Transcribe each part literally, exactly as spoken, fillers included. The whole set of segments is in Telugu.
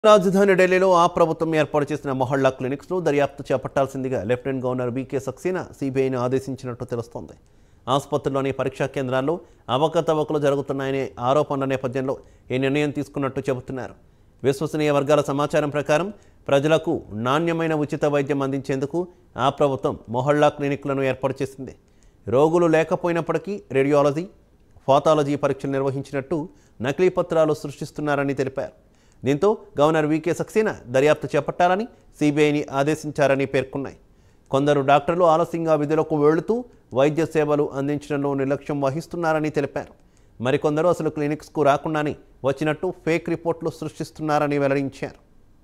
రాజధాని ఢిల్లీలో ఆ ప్రభుత్వం ఏర్పాటు చేసిన మొహల్లా క్లినిక్స్ను దర్యాప్తు చేపట్టాల్సిందిగా లెఫ్టినెంట్ గవర్నర్ వీకే సక్సేనా సిబిఐని ఆదేశించినట్టు తెలుస్తోంది. ఆసుపత్రుల్లోని పరీక్షా కేంద్రాల్లో అవకతవకలు జరుగుతున్నాయనే ఆరోపణల నేపథ్యంలో ఈ నిర్ణయం తీసుకున్నట్టు చెబుతున్నారు. విశ్వసనీయ వర్గాల సమాచారం ప్రకారం ప్రజలకు నాణ్యమైన ఉచిత వైద్యం అందించేందుకు ఆ ప్రభుత్వం మొహల్లా క్లినిక్లను ఏర్పాటు చేసింది. రోగులు లేకపోయినప్పటికీ రేడియాలజీ, పాథాలజీ పరీక్షలు నిర్వహించినట్టు నకిలీ పత్రాలు సృష్టిస్తున్నారని తెలిపారు. దీంతో గవర్నర్ వీకే సక్సేనా దర్యాప్తు చేపట్టాలని సిబిఐని ఆదేశించారని పేర్కొన్నాయి. కొందరు డాక్టర్లు ఆలస్యంగా విధులకు వెళుతూ వైద్య సేవలు అందించడంలో నిర్లక్ష్యం వహిస్తున్నారని తెలిపారు. మరికొందరు అసలు క్లినిక్స్కు రాకుండానే వచ్చినట్టు ఫేక్ రిపోర్టులు సృష్టిస్తున్నారని వెల్లడించారు.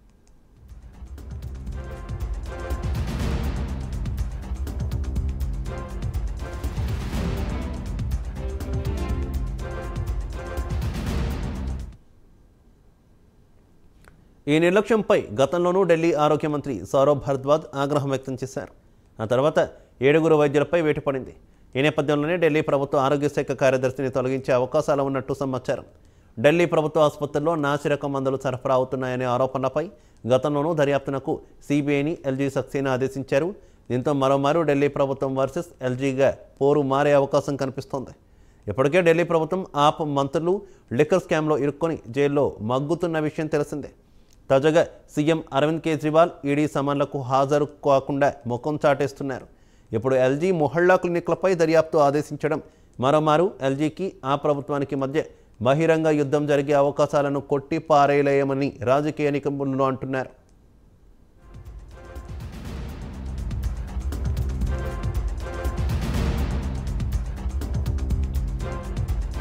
ఈ నిర్లక్ష్యంపై గతంలోనూ ఢిల్లీ ఆరోగ్య మంత్రి సౌరభ్ భరద్వాజ్ ఆగ్రహం వ్యక్తం చేశారు. ఆ తర్వాత ఏడుగురు వైద్యులపై వేటు పడింది. ఈ నేపథ్యంలోనే ఢిల్లీ ప్రభుత్వ ఆరోగ్య శాఖ కార్యదర్శిని తొలగించే అవకాశాలు ఉన్నట్టు సమాచారం. ఢిల్లీ ప్రభుత్వ ఆసుపత్రుల్లో నాసిరకం మందులు సరఫరా అవుతున్నాయనే ఆరోపణలపై గతంలోనూ దర్యాప్తునకు సిబిఐని ఎల్జీ సక్సేనా ఆదేశించారు. దీంతో మరోమారు ఢిల్లీ ప్రభుత్వం వర్సెస్ ఎల్జీగా పోరు మారే అవకాశం కనిపిస్తోంది. ఇప్పటికే ఢిల్లీ ప్రభుత్వం ఆప్ మంత్రులు లిక్కర్ స్కామ్లో ఇరుక్కొని జైల్లో మగ్గుతున్న విషయం తెలిసిందే. తాజాగా సీఎం అరవింద్ కేజ్రీవాల్ ఈడీ సమన్లకు హాజరు కాకుండా ముఖం చాటేస్తున్నారు. ఇప్పుడు ఎల్జీ మొహల్లా క్లినిక్లపై దర్యాప్తు ఆదేశించడం మరోమారు ఎల్జీకి ఆ ప్రభుత్వానికి మధ్య బహిరంగ యుద్ధం జరిగే అవకాశాలను కొట్టి పారేయలేమని రాజకీయ నిపుణులు అంటున్నారు.